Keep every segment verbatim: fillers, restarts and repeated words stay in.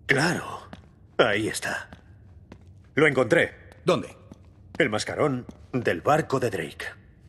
Claro. Ahí está. Lo encontré. ¿Dónde? El mascarón del barco de Drake.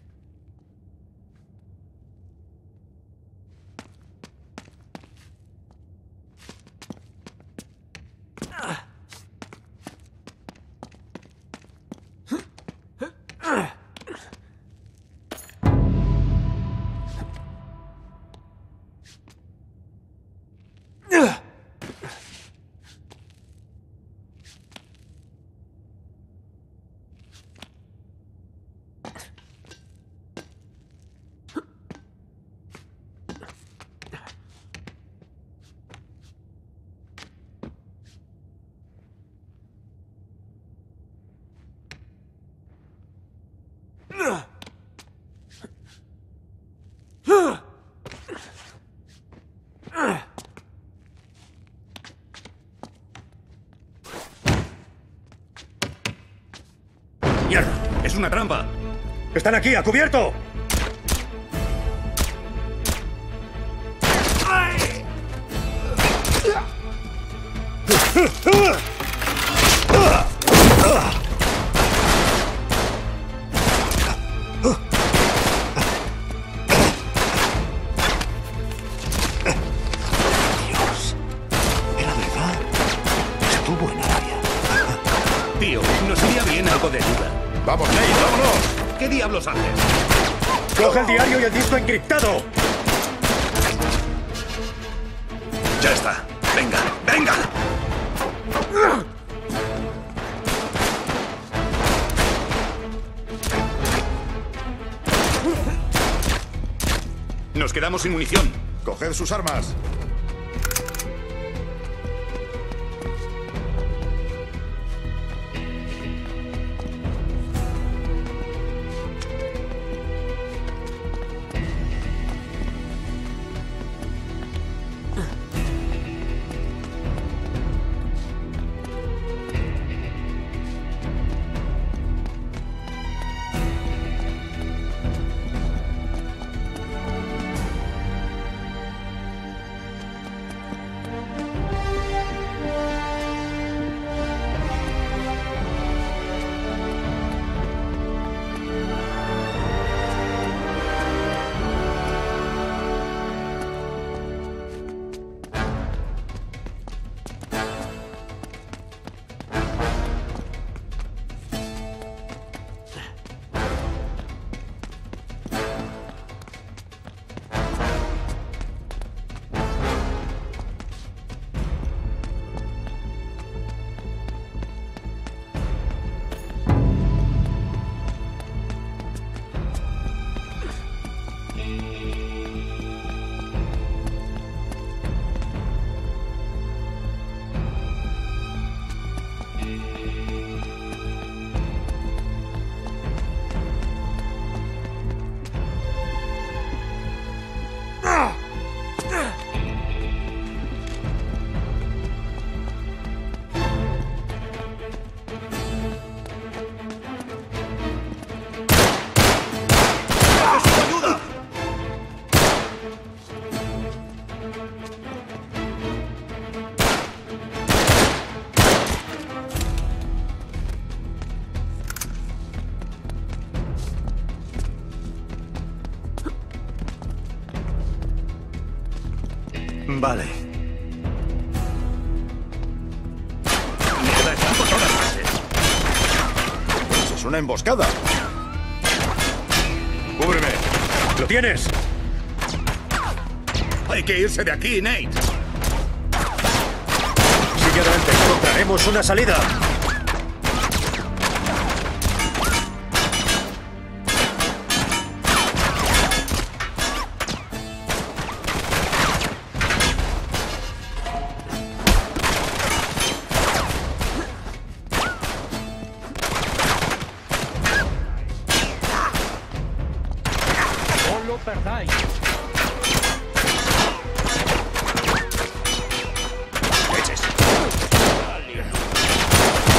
¡Mierda! ¡Es una trampa! ¡Están aquí, a cubierto! Dios, era verdad. Estuvo en el área. Tío, nos iría bien algo de ayuda. ¡Vamos, Nate, vámonos! ¿Qué diablos haces? ¡Coge el diario y el disco encriptado! Ya está. ¡Venga, venga! Nos quedamos sin munición. ¡Coged sus armas! Vale. Mierda, están por todas partes. Pues es una emboscada. ¡Cúbreme! ¿Lo tienes? Hay que irse de aquí, Nate. Sigue adelante, encontraremos una salida. No lo perdáis. Leches.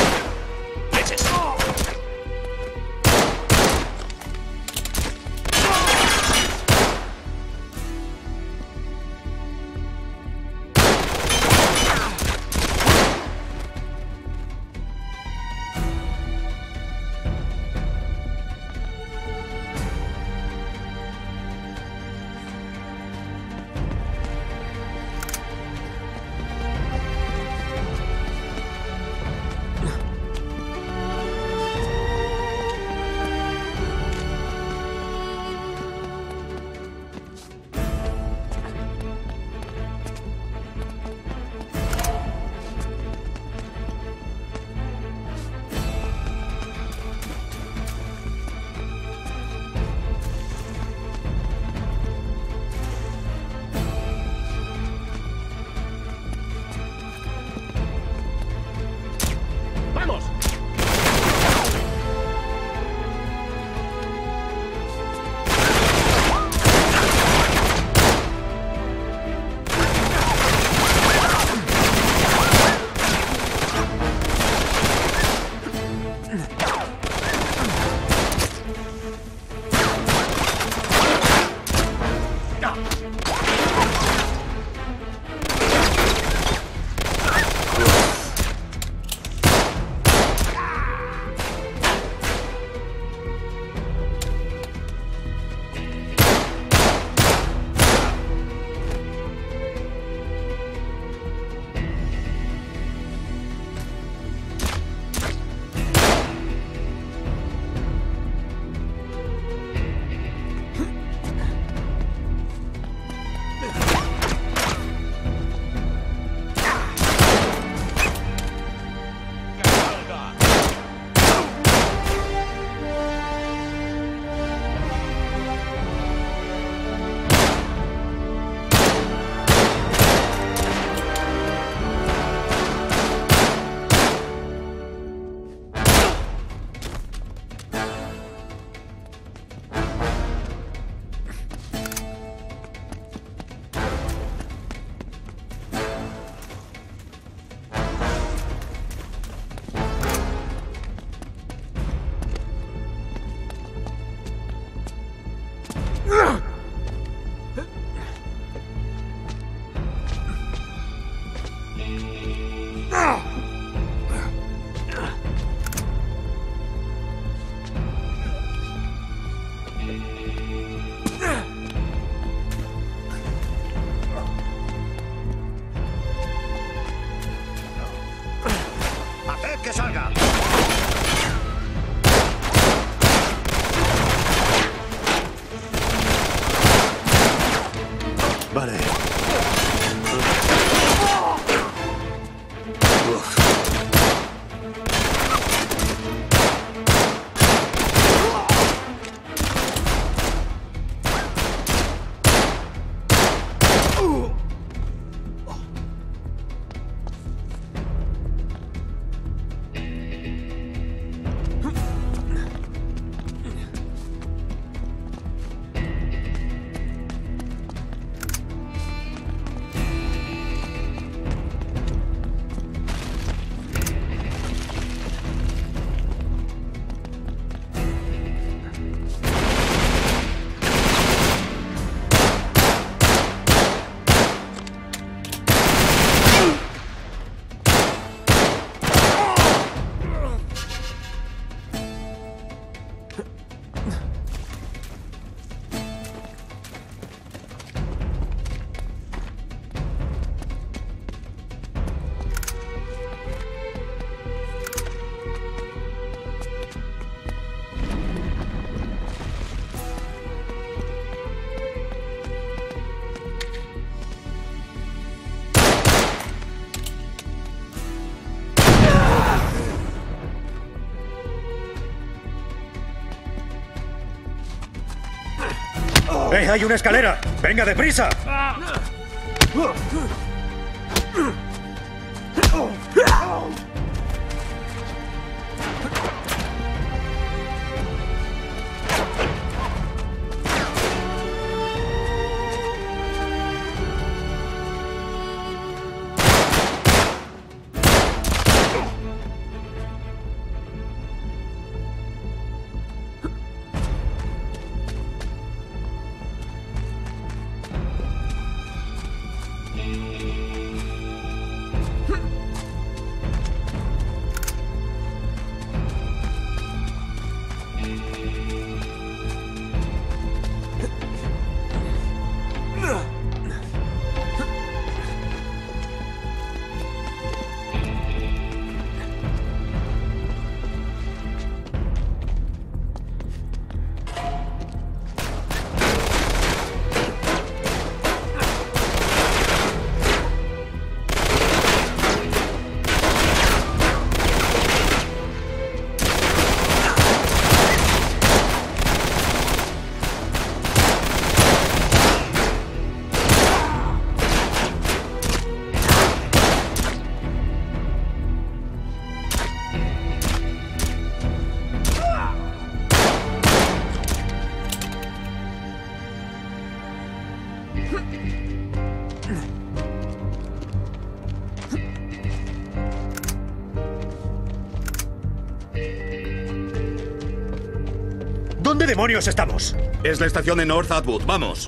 ¡Haced que salga! Vale. Uf. ¡Eh, hay una escalera! ¡Venga, deprisa! ¿Dónde demonios estamos? Es la estación de North Atwood. ¡Vamos!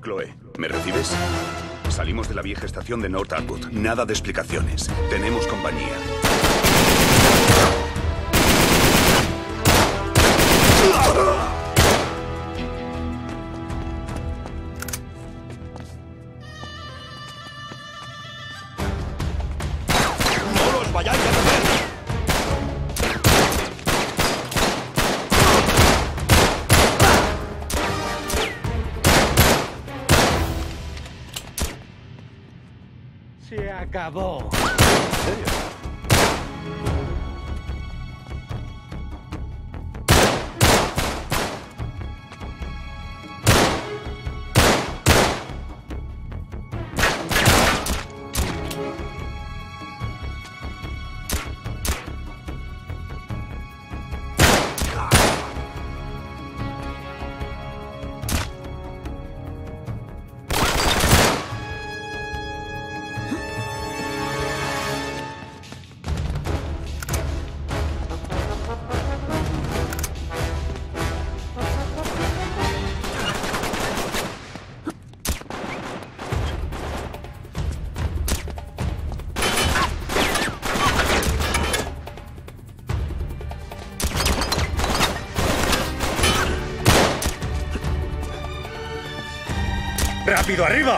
Chloe, ¿me recibes? Salimos de la vieja estación de North Atwood. Nada de explicaciones. Tenemos compañía. ¡No los vayáis a hacer! Se acabó. ¡Rápido, arriba!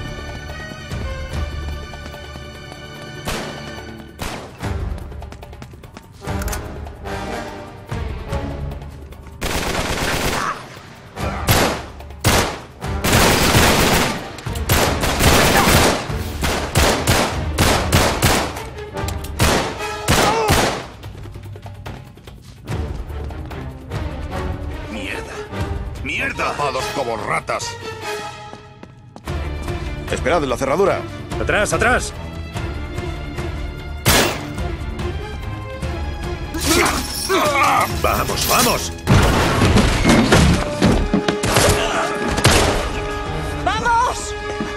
¡Mierda! ¡Mierda! ¡Tapados como ratas! Esperad en la cerradura. ¡Atrás, atrás! ¡Vamos, vamos! ¡Vamos!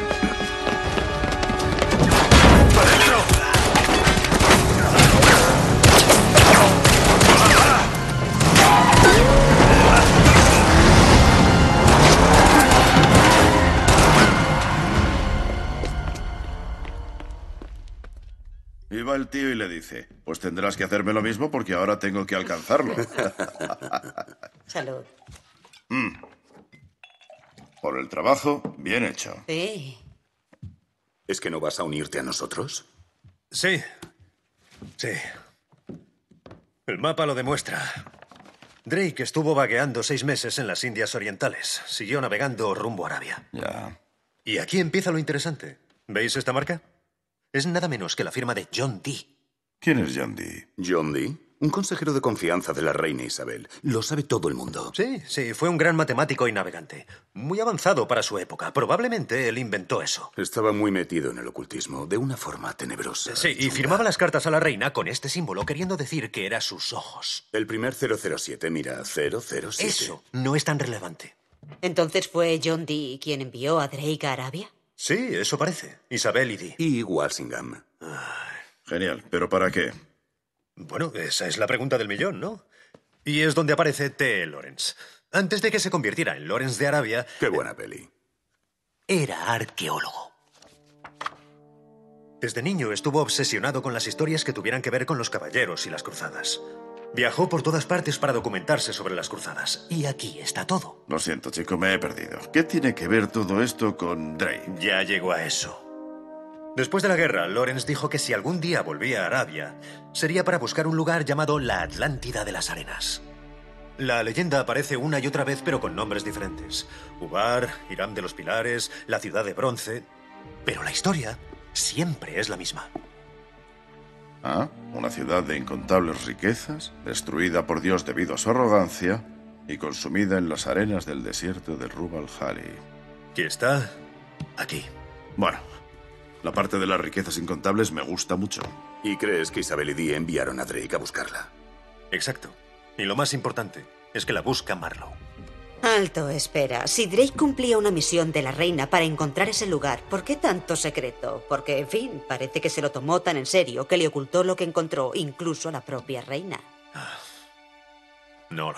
Y va el tío y le dice, pues tendrás que hacerme lo mismo porque ahora tengo que alcanzarlo. Salud. Por el trabajo, bien hecho. Sí. ¿Es que no vas a unirte a nosotros? Sí. Sí. El mapa lo demuestra. Drake estuvo vagueando seis meses en las Indias Orientales. Siguió navegando rumbo a Arabia. Ya. Y aquí empieza lo interesante. ¿Veis esta marca? Es nada menos que la firma de John Dee. ¿Quién es John Dee? John Dee, un consejero de confianza de la reina Isabel. Lo sabe todo el mundo. Sí, sí, fue un gran matemático y navegante. Muy avanzado para su época. Probablemente él inventó eso. Estaba muy metido en el ocultismo, de una forma tenebrosa. Sí, y chunga. firmaba las cartas a la reina con este símbolo, queriendo decir que era sus ojos. El primer cero cero siete, mira, cero cero siete. Eso no es tan relevante. ¿Entonces fue John Dee quien envió a Drake a Arabia? Sí, eso parece. Isabel y Dee. Y Walsingham. Genial, ¿pero para qué? Bueno, esa es la pregunta del millón, ¿no? Y es donde aparece T. Lawrence. Antes de que se convirtiera en Lawrence de Arabia, Qué buena peli. era arqueólogo. Desde niño estuvo obsesionado con las historias que tuvieran que ver con los caballeros y las cruzadas. Viajó por todas partes para documentarse sobre las cruzadas. Y aquí está todo. Lo siento, chico, me he perdido. ¿Qué tiene que ver todo esto con Drake? Ya llegó a eso. Después de la guerra, Lawrence dijo que si algún día volvía a Arabia, sería para buscar un lugar llamado la Atlántida de las Arenas. La leyenda aparece una y otra vez, pero con nombres diferentes. Ubar, Hiram de los Pilares, la Ciudad de Bronce... Pero la historia siempre es la misma. Ah, una ciudad de incontables riquezas, destruida por Dios debido a su arrogancia y consumida en las arenas del desierto de Rub al-Khali. ¿Qué está? Aquí. Bueno, la parte de las riquezas incontables me gusta mucho. ¿Y crees que Isabel y Dee enviaron a Drake a buscarla? Exacto. Y lo más importante es que la busca Marlowe. Alto, espera. Si Drake cumplía una misión de la reina para encontrar ese lugar, ¿por qué tanto secreto? Porque, en fin, parece que se lo tomó tan en serio que le ocultó lo que encontró, incluso a la propia reina. No lo sé.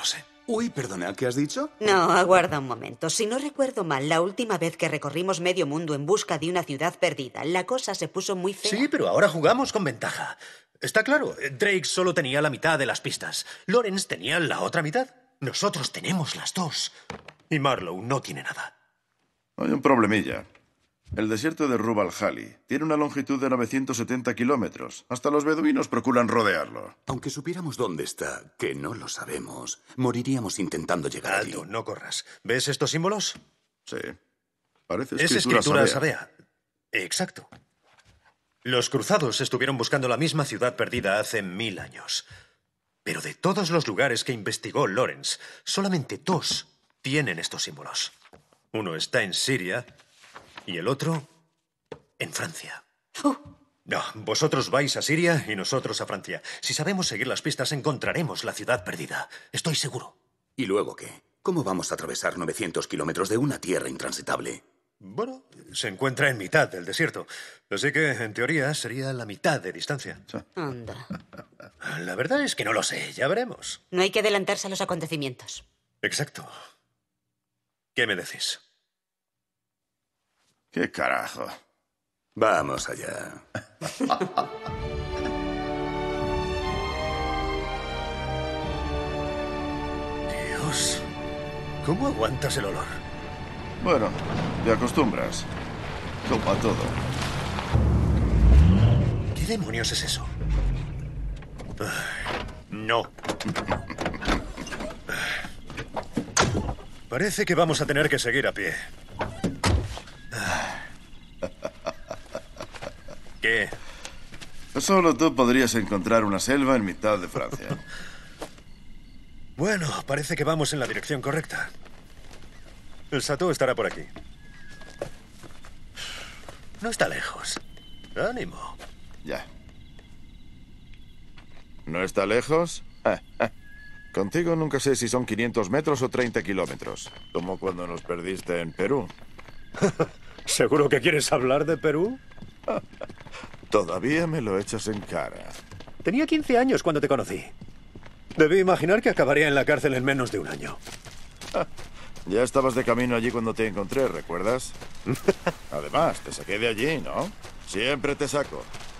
Uy, perdona, ¿qué has dicho? No, aguarda un momento. Si no recuerdo mal, la última vez que recorrimos medio mundo en busca de una ciudad perdida, la cosa se puso muy fea. Sí, pero ahora jugamos con ventaja. Está claro, Drake solo tenía la mitad de las pistas. Lawrence tenía la otra mitad. Nosotros tenemos las dos. Y Marlowe no tiene nada. Hay un problemilla. El desierto de Rub al-Khali tiene una longitud de novecientos setenta kilómetros. Hasta los beduinos procuran rodearlo. Aunque supiéramos dónde está, que no lo sabemos, moriríamos intentando llegar Alto, allí. no corras. ¿Ves estos símbolos? Sí. Parece Es escritura, escritura sabea. sabea. Exacto. Los cruzados estuvieron buscando la misma ciudad perdida hace mil años. Pero de todos los lugares que investigó Lawrence, solamente dos tienen estos símbolos. Uno está en Siria y el otro en Francia. Uh. No, vosotros vais a Siria y nosotros a Francia. Si sabemos seguir las pistas, encontraremos la ciudad perdida. Estoy seguro. ¿Y luego qué? ¿Cómo vamos a atravesar novecientos kilómetros de una tierra intransitable? Bueno, se encuentra en mitad del desierto. Así que, en teoría, sería la mitad de distancia. Anda. La verdad es que no lo sé. Ya veremos. No hay que adelantarse a los acontecimientos. Exacto. ¿Qué me decís? ¿Qué carajo? Vamos allá. Dios. ¿Cómo aguantas el olor? Bueno, te acostumbras. Como a todo. ¿Qué demonios es eso? No. Parece que vamos a tener que seguir a pie. ¿Qué? Solo tú podrías encontrar una selva en mitad de Francia. Bueno, parece que vamos en la dirección correcta. El Chateau estará por aquí. No está lejos. Ánimo. Ya. ¿No está lejos? Ah, ah. Contigo nunca sé si son quinientos metros o treinta kilómetros. Como cuando nos perdiste en Perú. ¿Seguro que quieres hablar de Perú? Todavía me lo echas en cara. Tenía quince años cuando te conocí. Debí imaginar que acabaría en la cárcel en menos de un año. Ya estabas de camino allí cuando te encontré, ¿recuerdas? Además, te saqué de allí, ¿no? Siempre te saco.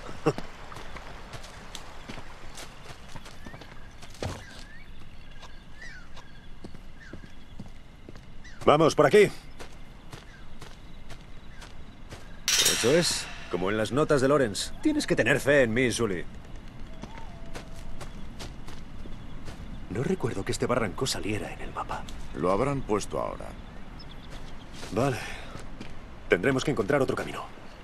Vamos, por aquí. Eso es, como en las notas de Lawrence. Tienes que tener fe en mí, Sully. No recuerdo que este barranco saliera en el mapa. Lo habrán puesto ahora. Vale. Tendremos que encontrar otro camino.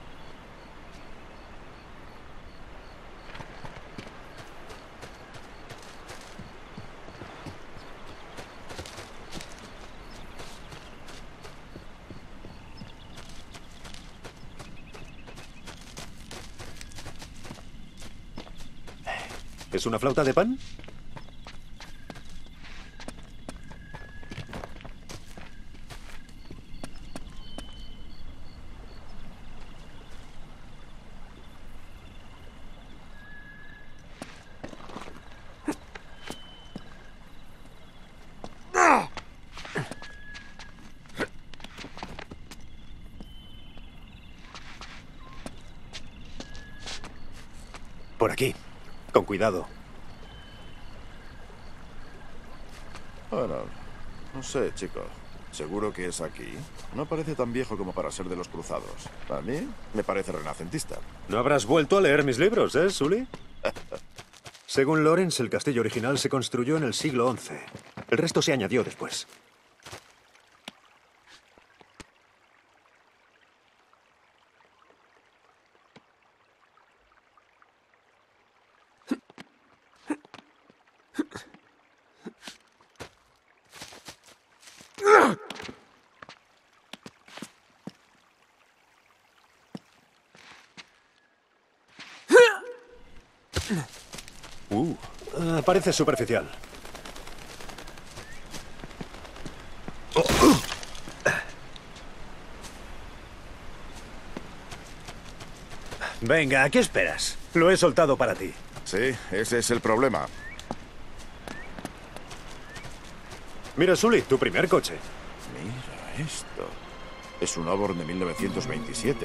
¿Es una flauta de pan? Por aquí. Con cuidado. Bueno, no sé, chico. ¿Seguro que es aquí? No parece tan viejo como para ser de los cruzados. A mí me parece renacentista. No habrás vuelto a leer mis libros, ¿eh, Sully? Según Lawrence, el castillo original se construyó en el siglo once. El resto se añadió después. Uh, uh, parece superficial. Oh, uh. Venga, ¿qué esperas? Lo he soltado para ti. Sí, ese es el problema. Mira, Sully, tu primer coche. Mira esto. Es un Auburn de mil novecientos veintisiete.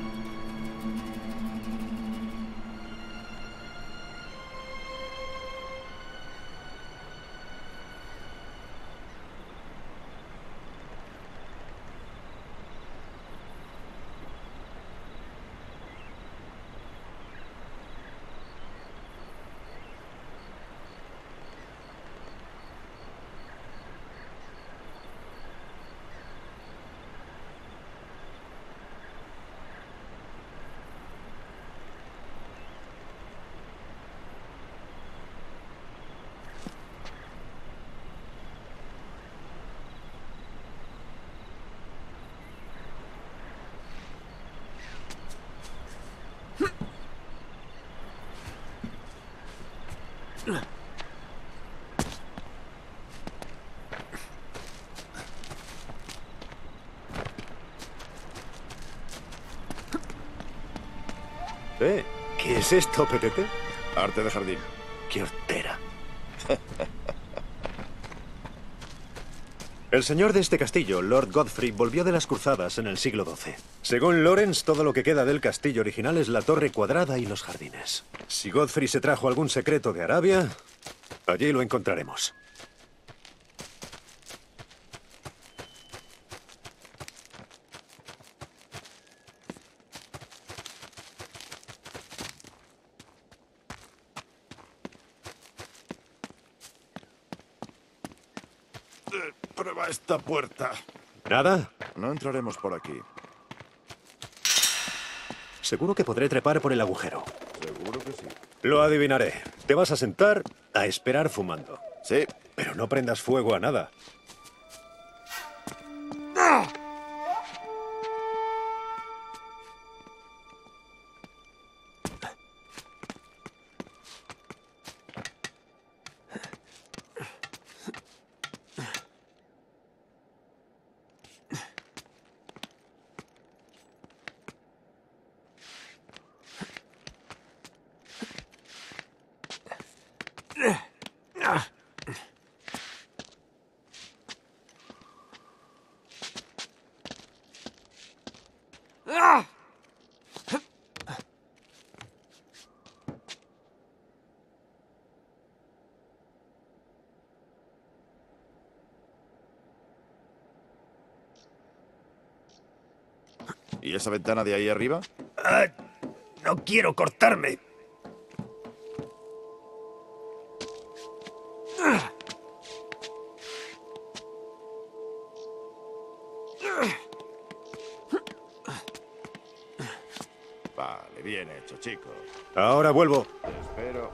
¿Eh? ¿Qué es esto, Petete? Arte de jardín. ¡Qué hortera! El señor de este castillo, Lord Godfrey, volvió de las cruzadas en el siglo doce. Según Lawrence, todo lo que queda del castillo original es la torre cuadrada y los jardines. Si Godfrey se trajo algún secreto de Arabia, allí lo encontraremos. Prueba esta puerta. ¿Nada? No entraremos por aquí. Seguro que podré trepar por el agujero. Seguro que sí. Lo adivinaré. Te vas a sentar a esperar fumando. Sí. Pero no prendas fuego a nada. ¿Y esa ventana de ahí arriba? Ah, no quiero cortarme. Vale, bien hecho, chico. Ahora vuelvo. Espero.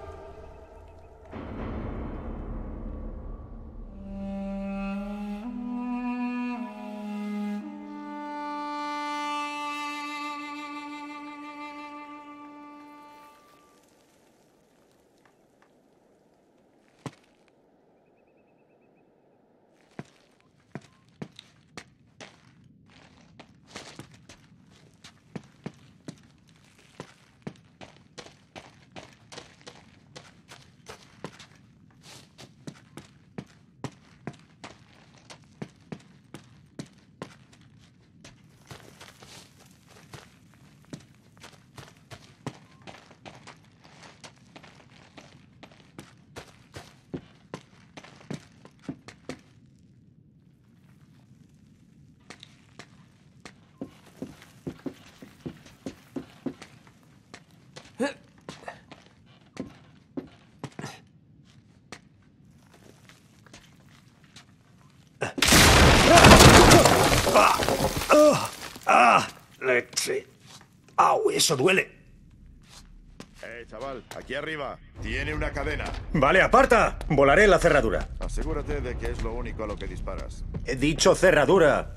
¡Ah! Leche. ¡Au! Eso duele. Eh, chaval, aquí arriba. Tiene una cadena. Vale, aparta. Volaré en la cerradura. Asegúrate de que es lo único a lo que disparas. He dicho cerradura.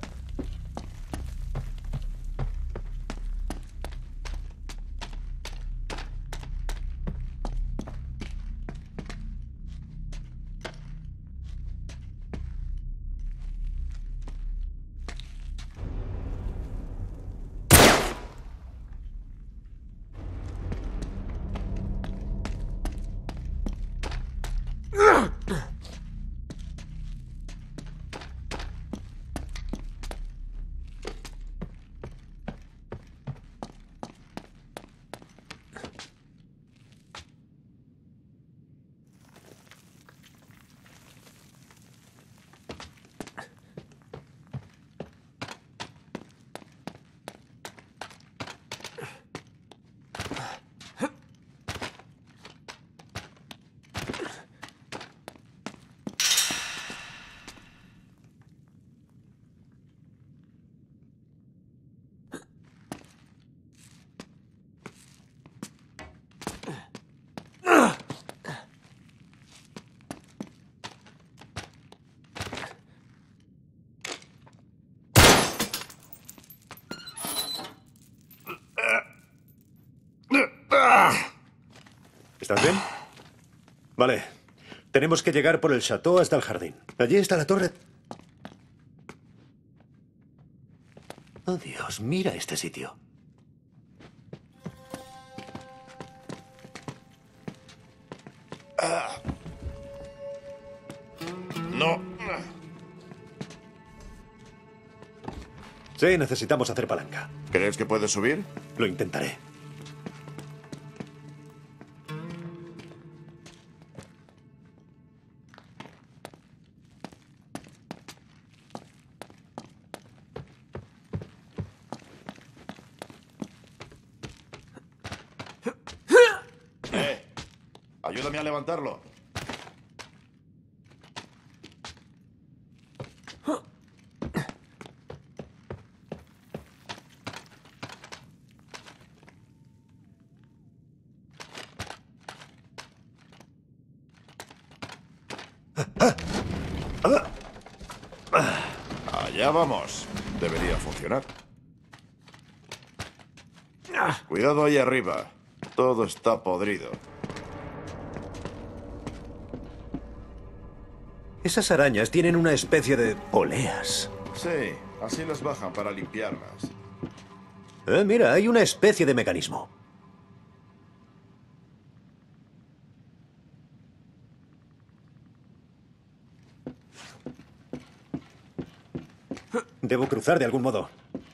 ¿Estás bien? Vale. Tenemos que llegar por el chateau hasta el jardín. Allí está la torre. Oh, Dios, mira este sitio. Ah. No. Sí, necesitamos hacer palanca. ¿Crees que puedes subir? Lo intentaré. Eh, ayúdame a levantarlo. Allá vamos. Debería funcionar. Cuidado ahí arriba. Todo está podrido. Esas arañas tienen una especie de poleas. Sí, así las bajan para limpiarlas. Eh, mira, hay una especie de mecanismo. Debo cruzar de algún modo.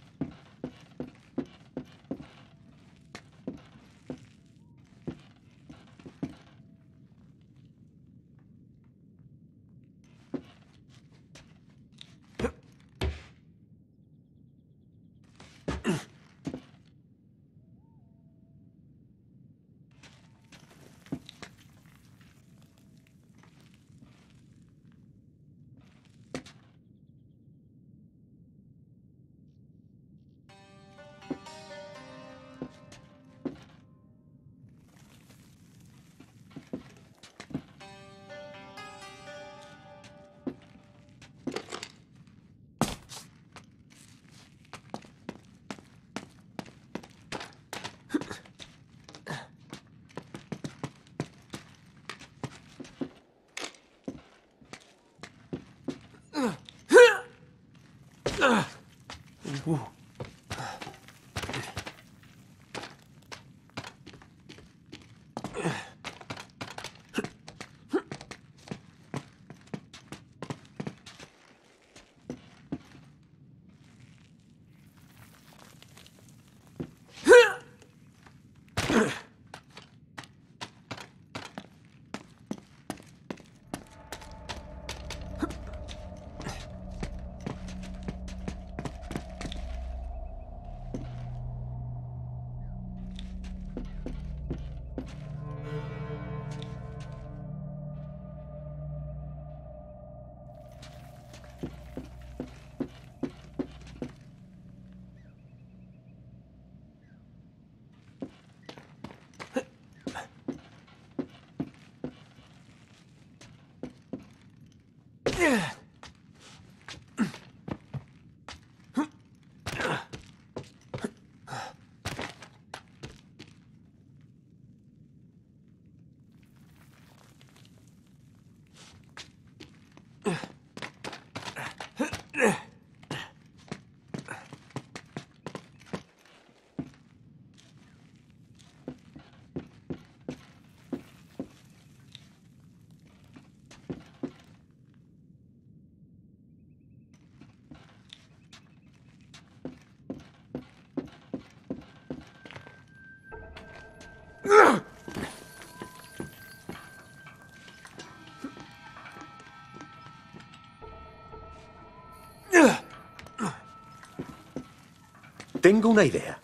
Tengo una idea.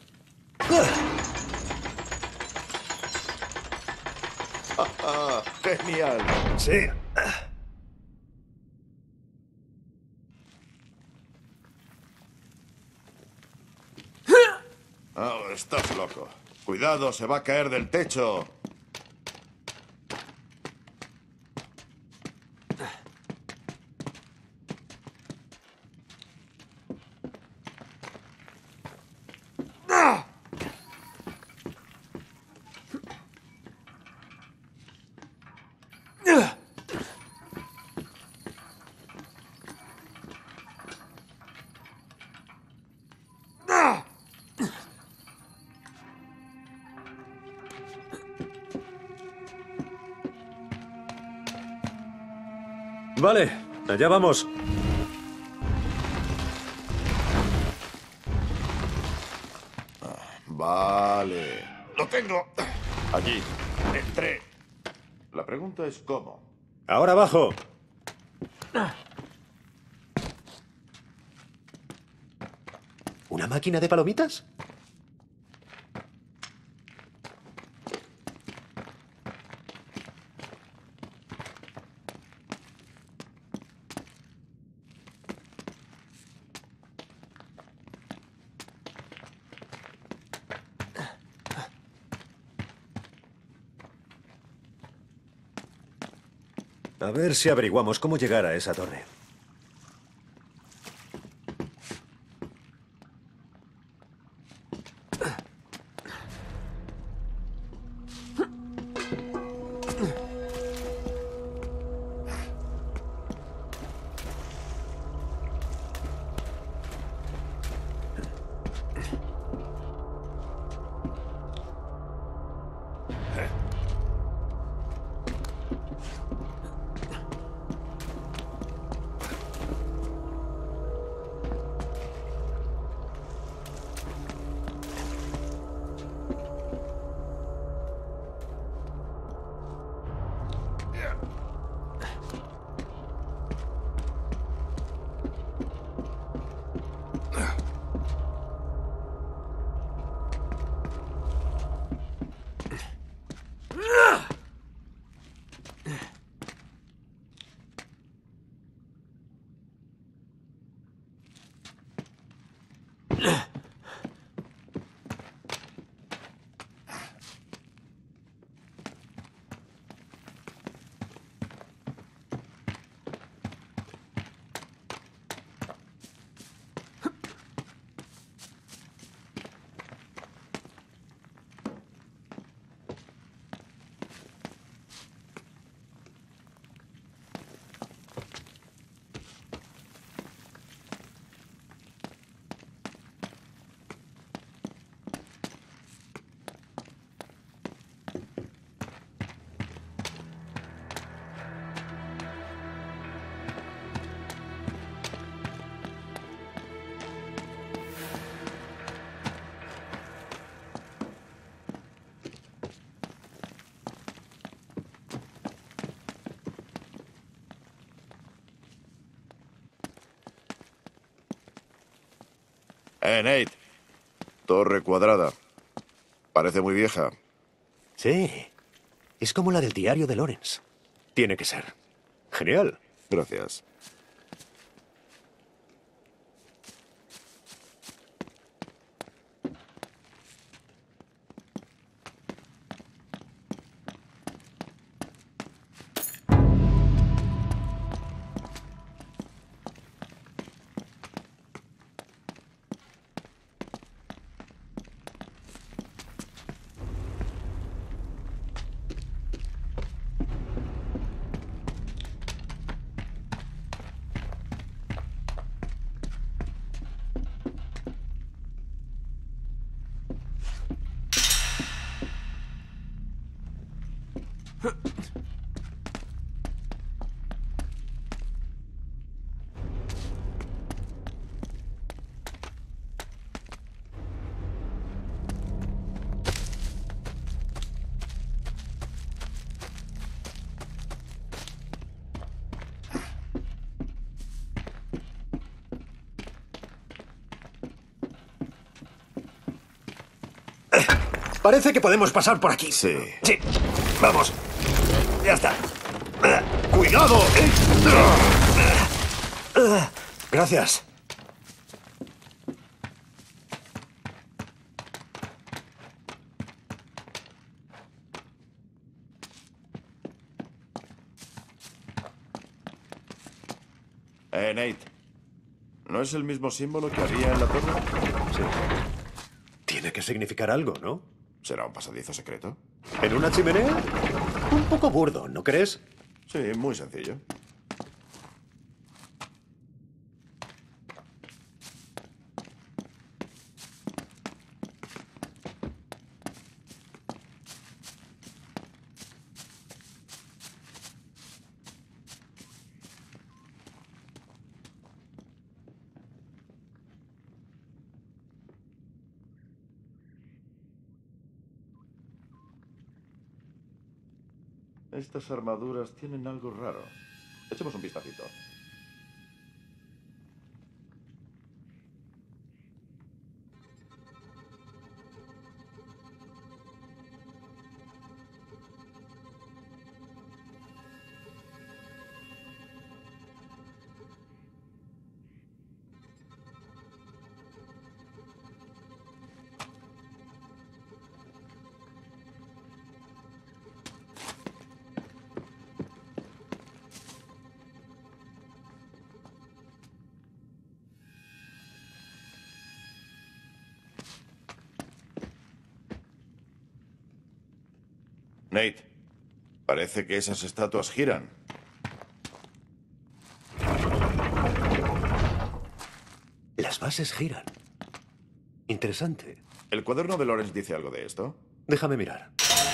Ah, genial. Sí. Oh, estás loco. Cuidado, se va a caer del techo. Vale, allá vamos. Vale. Lo tengo. Aquí. Entré. La pregunta es cómo. Ahora abajo. ¿Una máquina de palomitas? A ver si averiguamos cómo llegar a esa torre. Eh, Nate. Torre cuadrada. Parece muy vieja. Sí. Es como la del diario de Lawrence. Tiene que ser. Genial. Gracias. Parece que podemos pasar por aquí. Sí. Sí. Vamos. Ya está. ¡Cuidado! ¿eh? Gracias. Eh, Nate. ¿No es el mismo símbolo que había en la torre? Sí. Tiene que significar algo, ¿no? ¿Será un pasadizo secreto? ¿En una chimenea? Un poco burdo, ¿no crees? Sí, muy sencillo. Estas armaduras tienen algo raro. Echemos un vistacito. Nate, parece que esas estatuas giran. Las bases giran. Interesante. ¿El cuaderno de Lawrence dice algo de esto? Déjame mirar.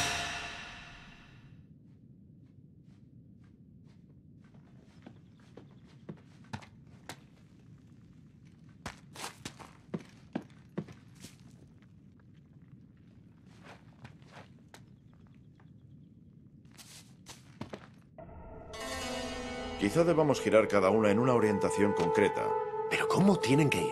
Quizá debamos girar cada una en una orientación concreta. ¿Pero cómo tienen que ir?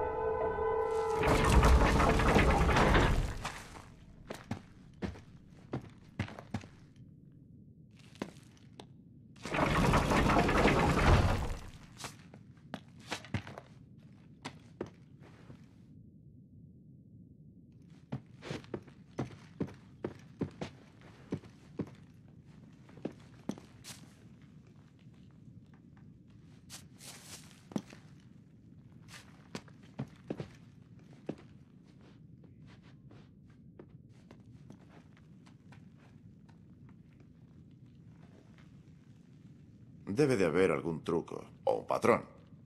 Debe de haber algún truco o un patrón.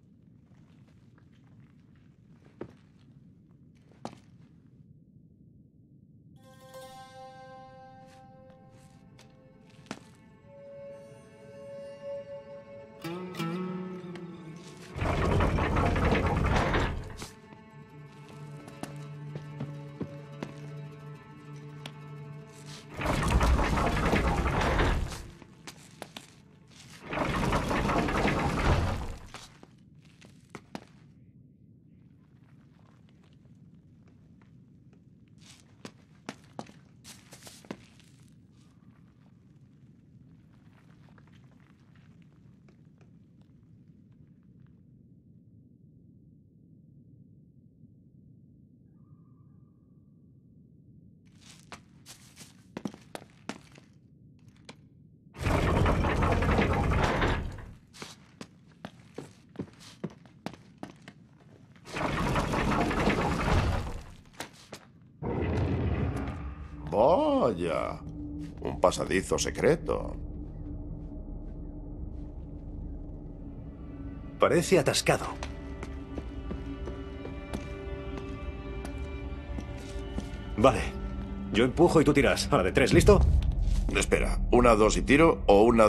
Vaya, un pasadizo secreto. Parece atascado. Vale. Yo empujo y tú tiras. A la de tres, ¿listo? Espera, ¿una, dos y tiro o una...